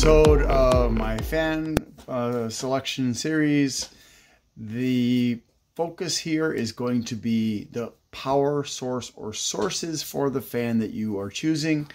episode of my fan selection series. The focus here is going to be the power source or sources for the fan that you are choosing.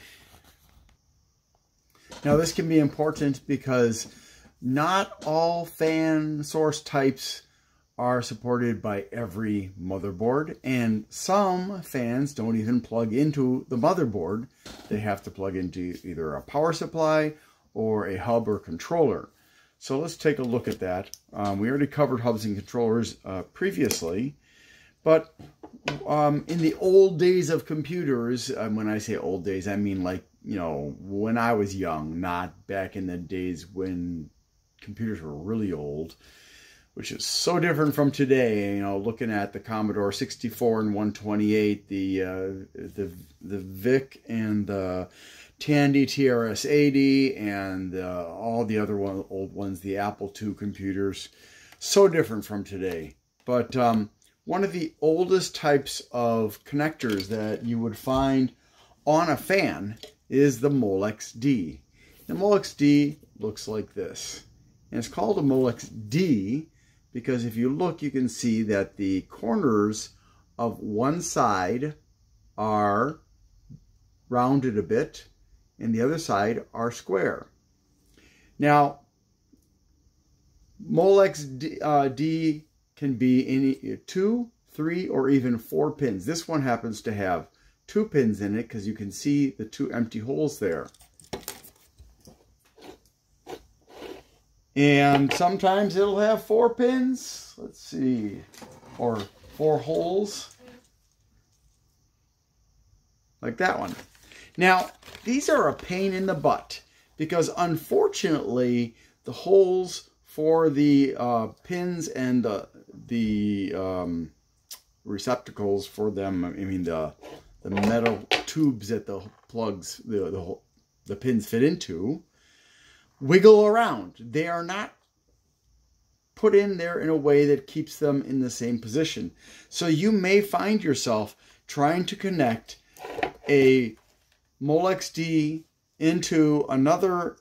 Now this can be important because not all fan source types are supported by every motherboard, and some fans don't even plug into the motherboard. They have to plug into either a power supply or a hub or controller. So let's take a look at that. We already covered hubs and controllers previously, but in the old days of computers, when I say old days, I mean like, you know, when I was young, not back in the days when computers were really old, which is so different from today. You know, looking at the Commodore 64 and 128, the VIC and the Tandy TRS-80, and all the other old ones, the Apple II computers, so different from today. But one of the oldest types of connectors that you would find on a fan is the Molex D. The Molex D looks like this. And it's called a Molex D because if you look, you can see that the corners of one side are rounded a bit and the other side are square. Now, Molex D can be any 2, 3, or even 4 pins. This one happens to have 2 pins in it because you can see the 2 empty holes there. And sometimes it'll have 4 pins. Let's see, or 4 holes, like that one. Now, these are a pain in the butt because unfortunately the holes for the pins and the receptacles for them, I mean the metal tubes that the plugs, the pins fit into, wiggle around. They are not put in there in a way that keeps them in the same position. So you may find yourself trying to connect a Molex D into another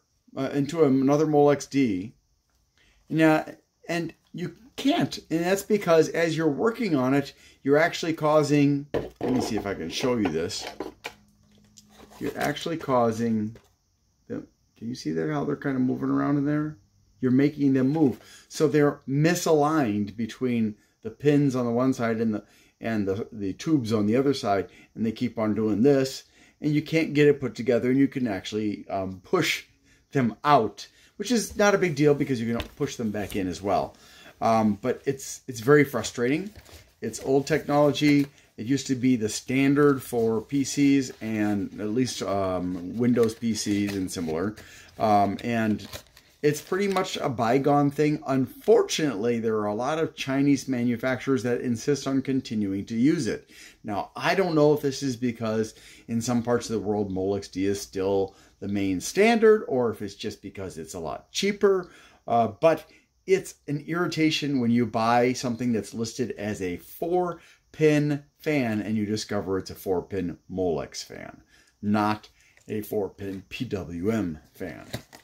Molex D. Now, and you can't, and that's because as you're working on it, you're actually causing, let me see if I can show you this. You're actually causing the, can you see there how they're kind of moving around in there? You're making them move. So they're misaligned between the pins on the one side and the tubes on the other side, and they keep on doing this, and you can't get it put together, and you can actually push them out, which is not a big deal because you can push them back in as well. But it's very frustrating. It's old technology. It used to be the standard for PCs and at least Windows PCs and similar. And it's pretty much a bygone thing. Unfortunately, there are a lot of Chinese manufacturers that insist on continuing to use it. Now, I don't know if this is because in some parts of the world, Molex D is still the main standard, or if it's just because it's a lot cheaper. But it's an irritation when you buy something that's listed as a 4-pin fan and you discover it's a 4-pin Molex fan, not a 4-pin PWM fan.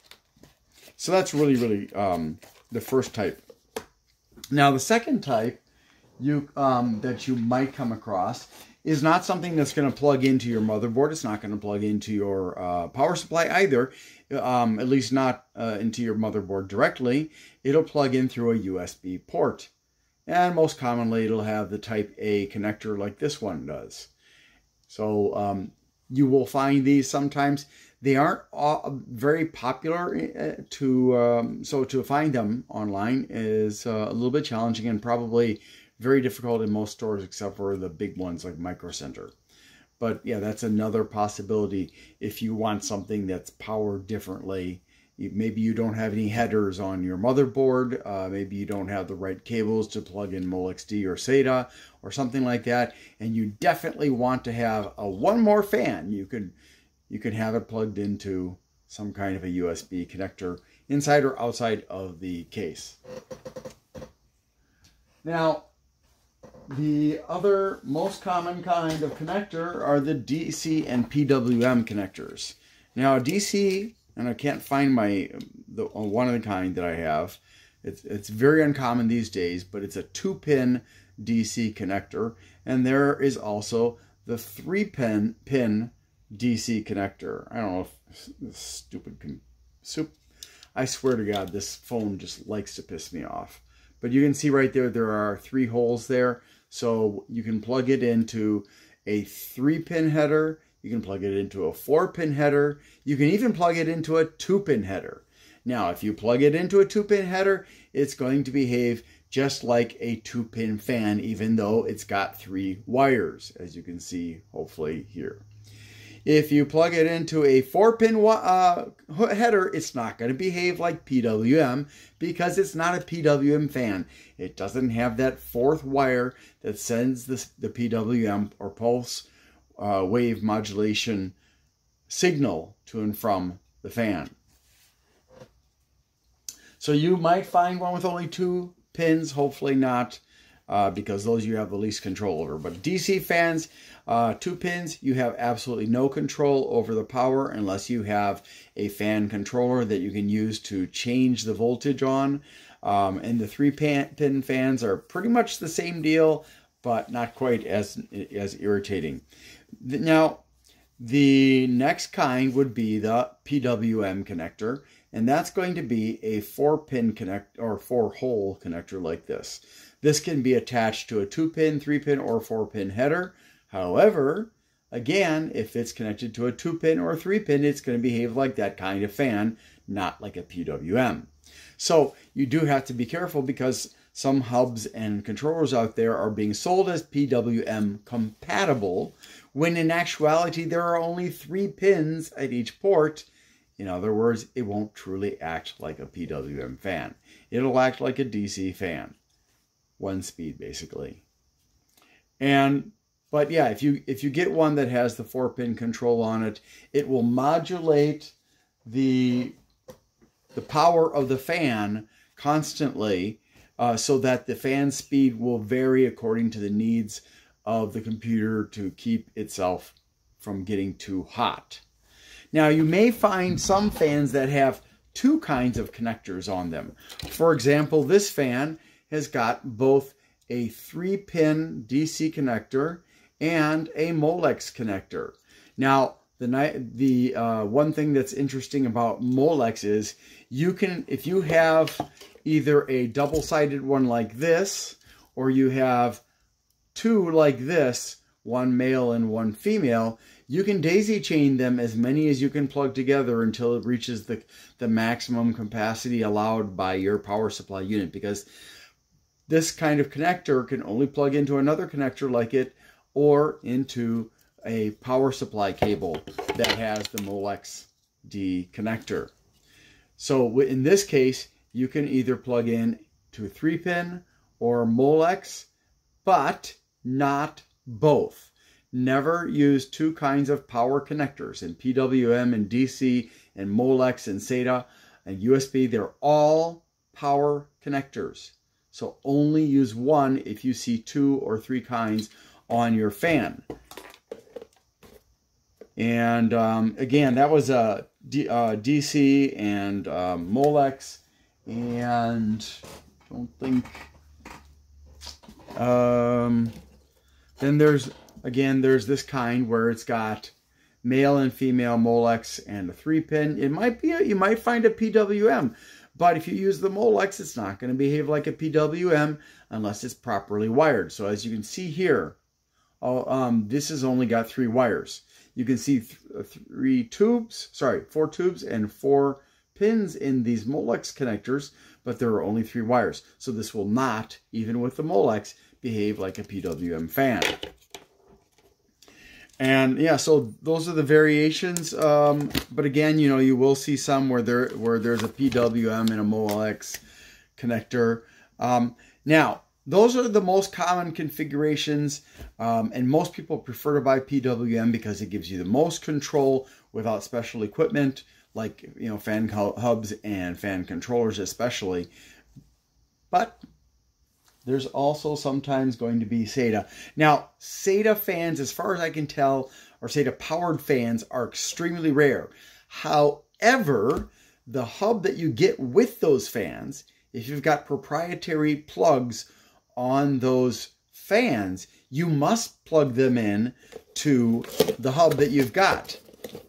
So that's really the first type. Now the second type that you might come across is not something that's going to plug into your motherboard. It's not going to plug into your power supply either, at least not into your motherboard directly. It'll plug in through a USB port. And most commonly, it'll have the Type A connector like this one does. So you will find these sometimes. They aren't very popular, so to find them online is a little bit challenging and probably very difficult in most stores except for the big ones like Micro Center. But yeah, that's another possibility if you want something that's powered differently. Maybe you don't have any headers on your motherboard. Maybe you don't have the right cables to plug in Molex D or SATA or something like that. And you definitely want to have one more fan. You can have it plugged into some kind of a USB connector inside or outside of the case. Now, the other most common kind of connector are the DC and PWM connectors. Now, DC and I can't find one of the kind that I have. It's very uncommon these days, but it's a 2-pin DC connector, and there is also the 3-pin DC connector. I don't know if I swear to God, this phone just likes to piss me off. But you can see right there are 3 holes there, so you can plug it into a 3-pin header. You can plug it into a 4-pin header. You can even plug it into a 2-pin header. Now, if you plug it into a 2-pin header, it's going to behave just like a 2-pin fan, even though it's got 3 wires, as you can see, hopefully, here. If you plug it into a 4-pin header, it's not going to behave like PWM because it's not a PWM fan. It doesn't have that 4th wire that sends the PWM or pulse wave modulation signal to and from the fan. So you might find one with only 2 pins, hopefully not, because those you have the least control over. But DC fans, 2 pins, you have absolutely no control over the power unless you have a fan controller that you can use to change the voltage on. And the 3-pin fans are pretty much the same deal, but not quite as irritating. Now, the next kind would be the PWM connector, and that's going to be a 4-pin connect or 4-hole connector like this. This can be attached to a 2-pin, 3-pin, or 4-pin header. However, again, if it's connected to a 2-pin or a 3-pin, it's going to behave like that kind of fan, not like a PWM. So you do have to be careful because some hubs and controllers out there are being sold as PWM compatible, when in actuality there are only 3 pins at each port. In other words, it won't truly act like a PWM fan. It'll act like a DC fan. 1 speed, basically. But yeah, if you get one that has the 4-pin control on it, it will modulate the power of the fan constantly, so that the fan speed will vary according to the needs of the computer to keep itself from getting too hot. Now, you may find some fans that have 2 kinds of connectors on them. For example, this fan has got both a 3-pin DC connector and a Molex connector. Now, the one thing that's interesting about Molex is you can, if you have either a double-sided one like this, or you have 2 like this, 1 male and 1 female, you can daisy chain them as many as you can plug together until it reaches the maximum capacity allowed by your power supply unit, because this kind of connector can only plug into another connector like it or into a power supply cable that has the Molex D connector. So in this case, you can either plug in to a 3-pin or Molex, but not both. Never use 2 kinds of power connectors. In PWM and DC and Molex and SATA and USB, they're all power connectors. So only use one if you see 2 or 3 kinds on your fan. And again, that was a DC and Molex, and I don't think. Then there's this kind where it's got male and female Molex and a 3-pin. It might be you might find a PWM, but if you use the Molex, it's not going to behave like a PWM unless it's properly wired. So as you can see here, this has only got 3 wires. You can see 4 tubes and 4 pins in these Molex connectors, but there are only 3 wires. So this will not, even with the Molex, behave like a PWM fan. And yeah, so those are the variations. But again, you know, you will see some where there's a PWM and a Molex connector. Now, those are the most common configurations, and most people prefer to buy PWM because it gives you the most control without special equipment, like, you know, fan hubs and fan controllers especially. But there's also sometimes going to be SATA. Now, SATA fans, as far as I can tell, or SATA powered fans are extremely rare. However, However, the hub that you get with those fans, if you've got proprietary plugs on those fans, you must plug them in to the hub that you've got.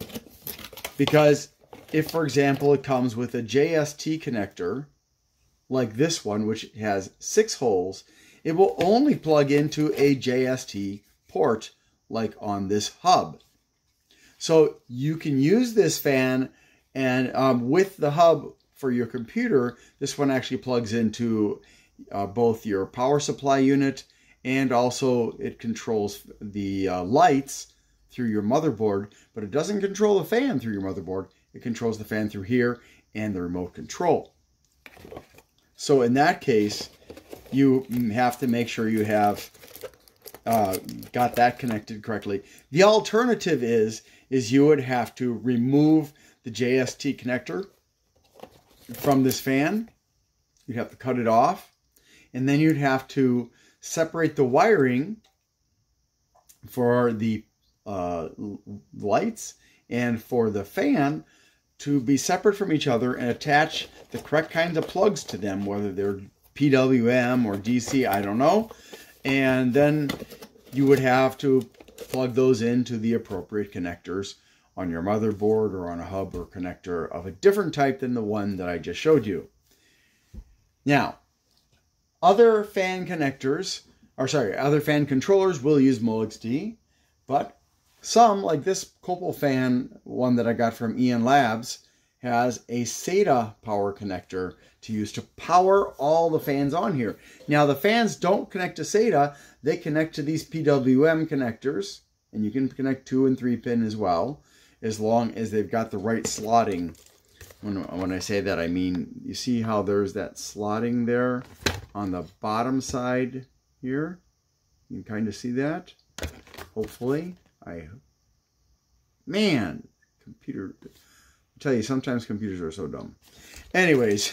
Because if, for example, it comes with a JST connector, like this one, which has 6 holes, it will only plug into a JST port, like on this hub. So you can use this fan, and with the hub for your computer, this one actually plugs into both your power supply unit, and also it controls the lights through your motherboard, but it doesn't control the fan through your motherboard. It controls the fan through here and the remote control. So in that case, you have to make sure you have got that connected correctly. The alternative is you would have to remove the JST connector from this fan. You'd have to cut it off, and then you'd have to separate the wiring for the lights and for the fan to be separate from each other, and attach the correct kinds of plugs to them, whether they're PWM or DC, I don't know. And then you would have to plug those into the appropriate connectors on your motherboard or on a hub or connector of a different type than the one that I just showed you. Now, other fan connectors, other fan controllers will use MoXD, but some, like this Copal fan one that I got from Ian Labs, has a SATA power connector to use to power all the fans on here. Now, the fans don't connect to SATA. They connect to these PWM connectors, and you can connect 2 and 3 pin as well, as long as they've got the right slotting. When I say that, I mean, you see how there's that slotting there on the bottom side here? You can kind of see that, hopefully. Man, computer, I tell you, sometimes computers are so dumb. Anyways,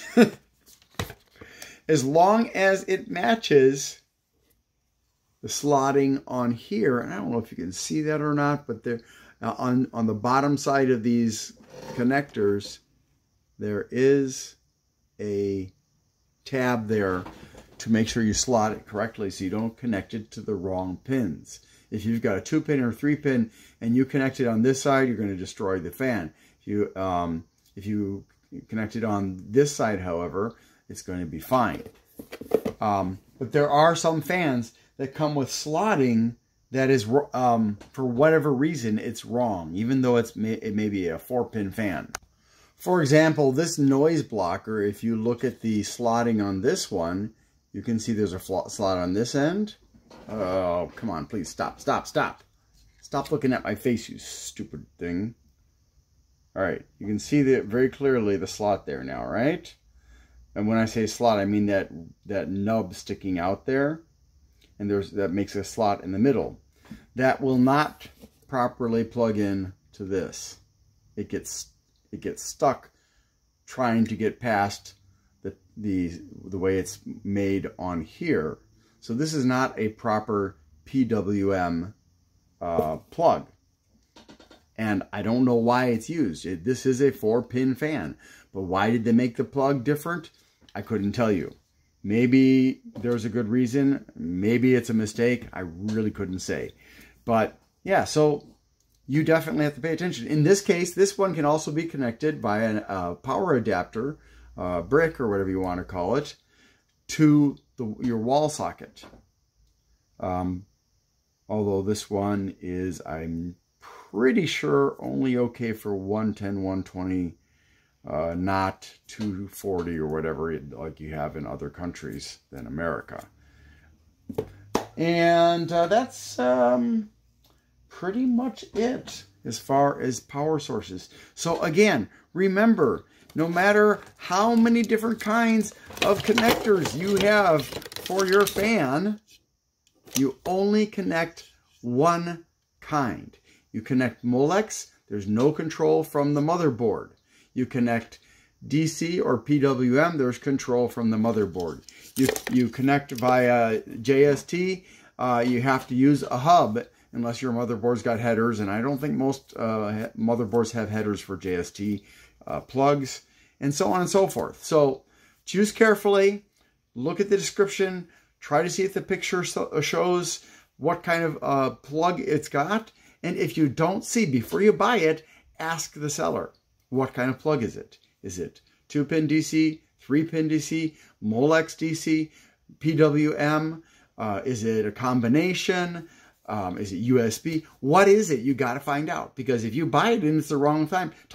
as long as it matches the slotting on here, and I don't know if you can see that or not, but there, on the bottom side of these connectors, there is a tab there to make sure you slot it correctly so you don't connect it to the wrong pins. If you've got a 2-pin or 3-pin and you connect it on this side, you're going to destroy the fan. If you connect it on this side, however, it's going to be fine. But there are some fans that come with slotting that is, for whatever reason, it's wrong, even though it may be a 4-pin fan. For example, this noise blocker, if you look at the slotting on this one, you can see there's a slot on this end. Oh, come on, please, stop. Stop looking at my face, you stupid thing. All right, you can see that very clearly, the slot there now, right? And when I say slot, I mean that nub sticking out there, and that makes a slot in the middle. That will not properly plug in to this. It gets stuck trying to get past the way it's made on here. So this is not a proper PWM plug. And I don't know why it's used. This is a 4-pin fan. But why did they make the plug different? I couldn't tell you. Maybe there's a good reason. Maybe it's a mistake. I really couldn't say. But yeah, so you definitely have to pay attention. In this case, this one can also be connected by a power adapter, brick or whatever you want to call it, to your wall socket. Although this one is, I'm pretty sure, only okay for 110, 120, not 240 or whatever like you have in other countries than America. And that's pretty much it as far as power sources. So again, remember, no matter how many different kinds of connectors you have for your fan, you only connect one kind. You connect Molex, there's no control from the motherboard. You connect DC or PWM, there's control from the motherboard. You connect via JST, you have to use a hub unless your motherboard's got headers, and I don't think most motherboards have headers for JST. plugs, and so on and so forth. So choose carefully, look at the description, try to see if the picture shows what kind of plug it's got. And if you don't see, before you buy it, ask the seller, what kind of plug is it? Is it 2-pin DC, 3-pin DC, Molex DC, PWM? Is it a combination? Is it USB? What is it? You got to find out, because if you buy it and it's the wrong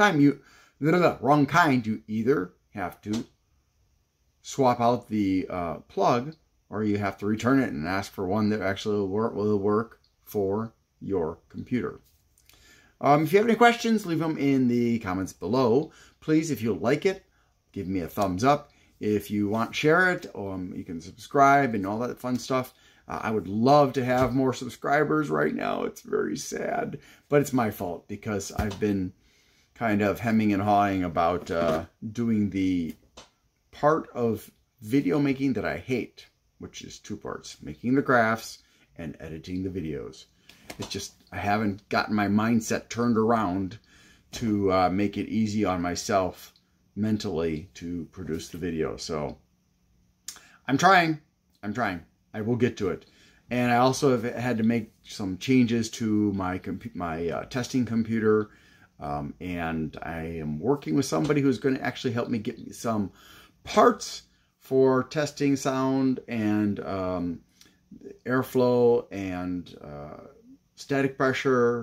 wrong kind, you either have to swap out the plug, or you have to return it and ask for one that actually will work for your computer. If you have any questions, leave them in the comments below. Please, if you like it, give me a thumbs up. If you want, share it. You can subscribe and all that fun stuff. I would love to have more subscribers right now. It's very sad, but it's my fault because I've been kind of hemming and hawing about doing the part of video making that I hate, which is 2 parts: making the graphs and editing the videos. It's just, I haven't gotten my mindset turned around to make it easy on myself mentally to produce the video. So I'm trying. I will get to it. And I also have had to make some changes to my testing computer. And I am working with somebody who's going to actually help me get me some parts for testing sound and airflow and static pressure,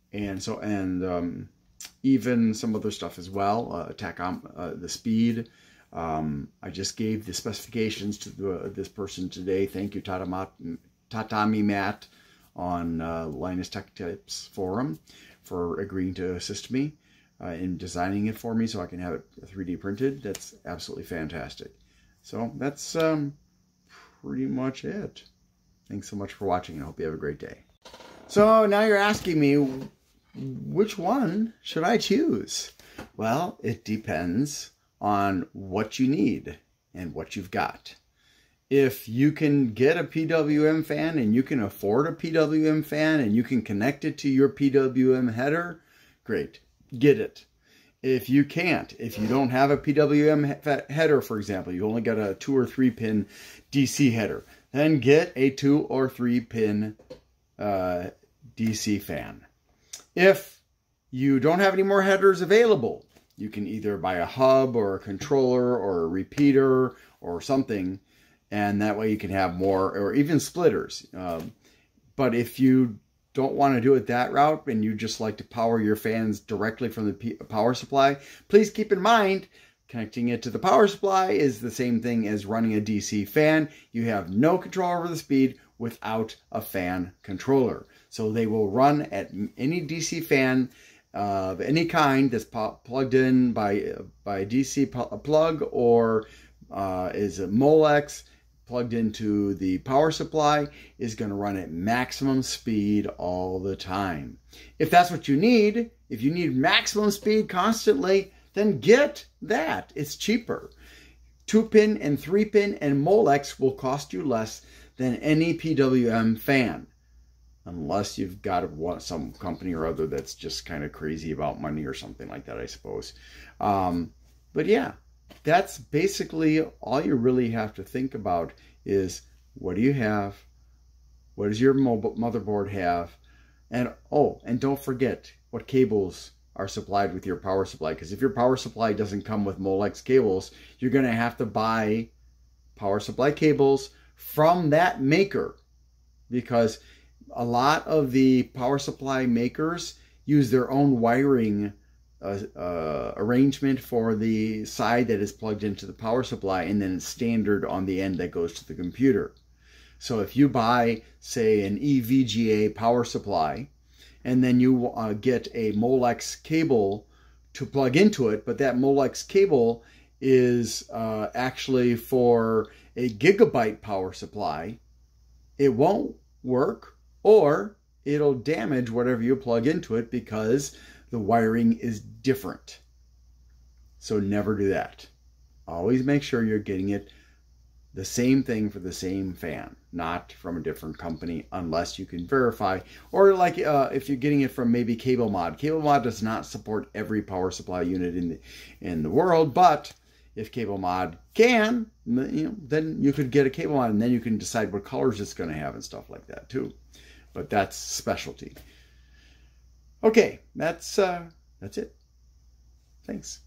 and even some other stuff as well. The speed. I just gave the specifications to this person today. Thank you, Tatami Matt on Linus Tech Tips Forum, for agreeing to assist me in designing it for me so I can have it 3D printed. That's absolutely fantastic. So that's pretty much it. Thanks so much for watching, and I hope you have a great day. So now you're asking me, which one should I choose? Well, it depends on what you need and what you've got. If you can get a PWM fan and you can afford a PWM fan and you can connect it to your PWM header, great, get it. If you can't, if you don't have a PWM header, for example, you only got a 2 or 3 pin DC header, then get a 2 or 3 pin DC fan. If you don't have any more headers available, you can either buy a hub or a controller or a repeater or something, and that way you can have more, or even splitters. But if you don't want to do it that route and you just like to power your fans directly from the power supply, please keep in mind, connecting it to the power supply is the same thing as running a DC fan. You have no control over the speed without a fan controller. So they will run at any DC fan of any kind that's plugged in by a DC plug, or is a Molex plugged into the power supply, is going to run at maximum speed all the time. If that's what you need, if you need maximum speed constantly, then get that. It's cheaper. 2-pin and 3-pin and Molex will cost you less than any PWM fan. Unless you've got some company or other that's just kind of crazy about money or something like that, I suppose. But yeah, that's basically all you really have to think about is, what do you have? What does your motherboard have? And oh, and don't forget what cables are supplied with your power supply. Because if your power supply doesn't come with Molex cables, you're going to have to buy power supply cables from that maker, because a lot of the power supply makers use their own wiring arrangement for the side that is plugged into the power supply, and then it's standard on the end that goes to the computer. So if you buy, say, an EVGA power supply, and then you get a Molex cable to plug into it, but that Molex cable is actually for a gigabyte power supply, it won't work, or it'll damage whatever you plug into it because the wiring is different. So never do that. Always make sure you're getting it the same thing for the same fan, not from a different company, unless you can verify. Or like if you're getting it from maybe CableMod. CableMod does not support every power supply unit in the world, but if CableMod can, then you could get a CableMod, and then you can decide what colors it's going to have and stuff like that too. But that's specialty. Okay, that's it. Thanks.